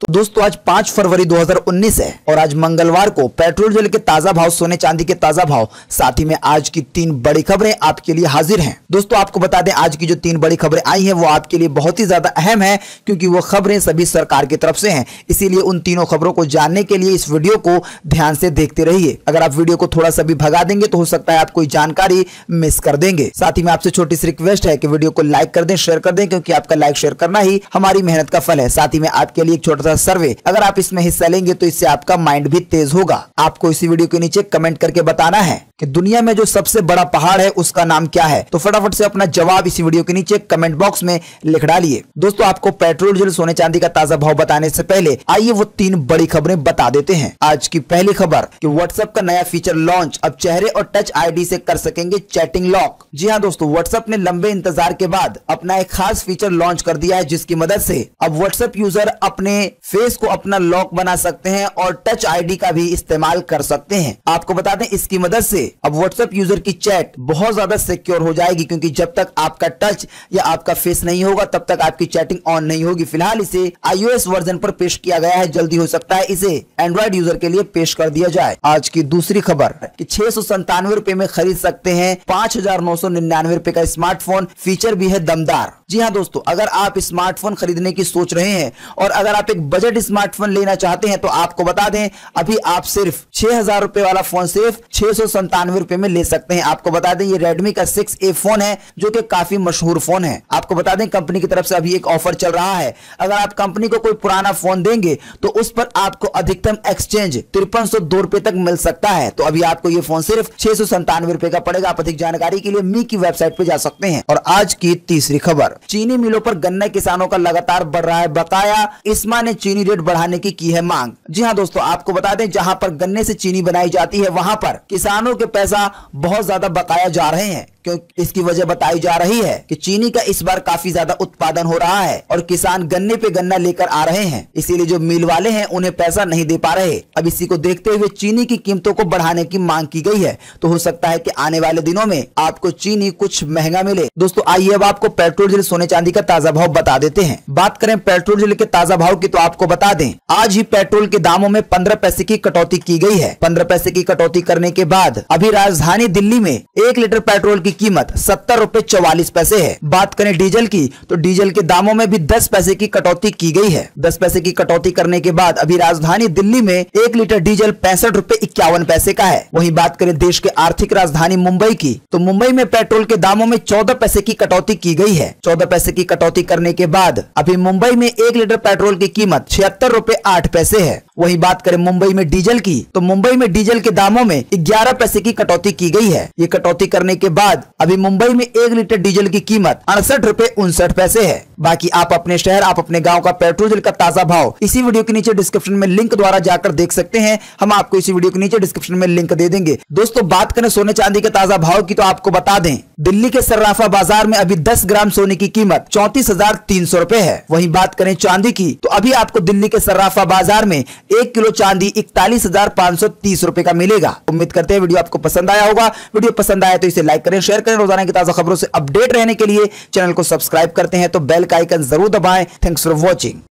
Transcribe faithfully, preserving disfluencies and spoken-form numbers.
दोस्तों आज पाँच फरवरी दो हज़ार उन्नीस है और आज मंगलवार को पेट्रोल डीजल के ताजा भाव, सोने चांदी के ताजा भाव, साथ ही में आज की तीन बड़ी खबरें आपके लिए हाजिर हैं। दोस्तों आपको बता दें आज की जो तीन बड़ी खबरें आई हैं वो आपके लिए बहुत ही ज्यादा अहम है, क्योंकि वो खबरें सभी सरकार की तरफ से हैं। इसीलिए उन तीनों खबरों को जानने के लिए इस वीडियो को ध्यान से देखते रहिए। अगर आप वीडियो को थोड़ा सा भी भगा देंगे तो हो सकता है आप कोई जानकारी मिस कर देंगे। साथ ही में आपसे छोटी सी रिक्वेस्ट है कि वीडियो को लाइक कर दें, शेयर कर दें, क्योंकि आपका लाइक शेयर करना ही हमारी मेहनत का फल है। साथ ही में आपके लिए एक छोटा सा सर्वे, अगर आप इसमें हिस्सा लेंगे तो इससे आपका माइंड भी तेज होगा। आपको इसी वीडियो के नीचे कमेंट करके बताना है कि दुनिया में जो सबसे बड़ा पहाड़ है उसका नाम क्या है। तो फटाफट से अपना जवाब इसी वीडियो के नीचे कमेंट बॉक्स में लिख डालिए। दोस्तों आपको पेट्रोल डीजल, सोने चांदी का ताजा भाव बताने से पहले आइए वो तीन बड़ी खबरें बता देते हैं। आज की पहली खबर कि व्हाट्सएप का नया फीचर लॉन्च, अब चेहरे और टच आईडी से कर सकेंगे चैटिंग लॉक। जी हाँ दोस्तों, व्हाट्सएप ने लंबे इंतजार के बाद अपना एक खास फीचर लॉन्च कर दिया है, जिसकी मदद से अब व्हाट्सएप यूजर अपने फेस को अपना लॉक बना सकते हैं और टच आईडी का भी इस्तेमाल कर सकते हैं। आपको बता दें इसकी मदद से अब व्हाट्सएप यूजर की चैट बहुत ज्यादा सिक्योर हो जाएगी, क्योंकि जब तक आपका टच या आपका फेस नहीं होगा तब तक आपकी चैटिंग ऑन नहीं होगी। फिलहाल इसे आईओएस वर्जन पर पेश किया गया है, जल्दी हो सकता है इसे एंड्रॉइड यूजर के लिए पेश कर दिया जाए। आज की दूसरी खबर कि छह सौ संतानवे रुपए में खरीद सकते हैं पांच हजार नौ सौ निन्यानवे रुपए का स्मार्टफोन, फीचर भी है दमदार। जी हाँ दोस्तों, अगर आप स्मार्टफोन खरीदने की सोच रहे हैं और अगर आप एक बजट स्मार्टफोन लेना चाहते हैं तो आपको बता दें अभी आप सिर्फ छह हजार रुपए वाला फोन सिर्फ छह सौ संतानवे रुपए में ले सकते हैं। आपको बता दें ये रेडमी का सिक्स ए फोन है, जो कि काफी मशहूर फोन है। आपको बता दें कंपनी की तरफ से अभी एक ऑफर चल रहा है। अगर आप कंपनी को कोई पुराना फोन देंगे तो उस पर आपको अधिकतम एक्सचेंज तिरपन सौ दो रुपए तक मिल सकता है। तो अभी आपको ये फोन सिर्फ छह सौ संतानवे रुपए का पड़ेगा। आप अधिक जानकारी के लिए मी की वेबसाइट पे जा सकते हैं। और आज की तीसरी खबर, चीनी मिलों पर गन्ना किसानों का लगातार बढ़ रहा है बकाया, इस्मा ने चीनी रेट बढ़ाने की की है मांग। जी हाँ दोस्तों, आपको बता दें जहां पर गन्ने से चीनी बनाई जाती है वहां पर किसानों के पैसा बहुत ज्यादा बकाया जा रहे हैं। क्यों इसकी वजह बताई जा रही है कि चीनी का इस बार काफी ज्यादा उत्पादन हो रहा है और किसान गन्ने पे गन्ना लेकर आ रहे हैं, इसीलिए जो मिल वाले हैं उन्हें पैसा नहीं दे पा रहे। अब इसी को देखते हुए चीनी की कीमतों को बढ़ाने की मांग की गई है। तो हो सकता है कि आने वाले दिनों में आपको चीनी कुछ महंगा मिले। दोस्तों आइए अब आपको पेट्रोल डीजल, सोने चांदी का ताजा भाव बता देते हैं। बात करें पेट्रोल डीजल के ताजा भाव की तो आपको बता दें आज ही पेट्रोल के दामों में पंद्रह पैसे की कटौती की गई है। पंद्रह पैसे की कटौती करने के बाद अभी राजधानी दिल्ली में एक लीटर पेट्रोल की कीमत सत्तर रुपए चौवालीस पैसे है। बात करें डीजल की तो डीजल के दामों में भी दस पैसे की कटौती की गई है। दस पैसे की कटौती करने के बाद अभी राजधानी दिल्ली में एक लीटर डीजल पैंसठ रुपए इक्यावन पैसे का है। वहीं बात करें देश के आर्थिक राजधानी मुंबई की तो मुंबई में पेट्रोल के दामों में चौदह पैसे की कटौती की गई है। चौदह पैसे की कटौती करने के बाद अभी मुंबई में एक लीटर पेट्रोल की कीमत छिहत्तर रुपए आठ पैसे है। वहीं बात करें मुंबई में डीजल की तो मुंबई में डीजल के दामों में ग्यारह पैसे की कटौती की गई है। ये कटौती करने के बाद अभी मुंबई में एक लीटर डीजल की कीमत अड़सठ रुपए उनसठ पैसे है। बाकी आप अपने शहर, आप अपने गांव का पेट्रोल डीजल का ताजा भाव इसी वीडियो के नीचे डिस्क्रिप्शन में लिंक द्वारा जाकर देख सकते हैं। हम आपको इसी वीडियो के नीचे डिस्क्रिप्शन में लिंक दे देंगे। दोस्तों बात करें सोने चांदी के ताजा भाव की तो आपको बता दें दिल्ली के सर्राफा बाजार में अभी दस ग्राम सोने की कीमत चौंतीस हजार तीन सौ रुपए है। वहीं बात करें चांदी की तो अभी आपको दिल्ली के सर्राफा बाजार में एक किलो चांदी इकतालीस हजार पाँच सौ तीस रुपए का मिलेगा। उम्मीद करते हैं वीडियो आपको पसंद आया होगा। वीडियो पसंद आया तो इसे लाइक करें, शेयर करें। रोजाना की ताजा खबरों से अपडेट रहने के लिए चैनल को सब्सक्राइब करते हैं तो बेल का आइकन जरूर दबाएं। Thanks for watching.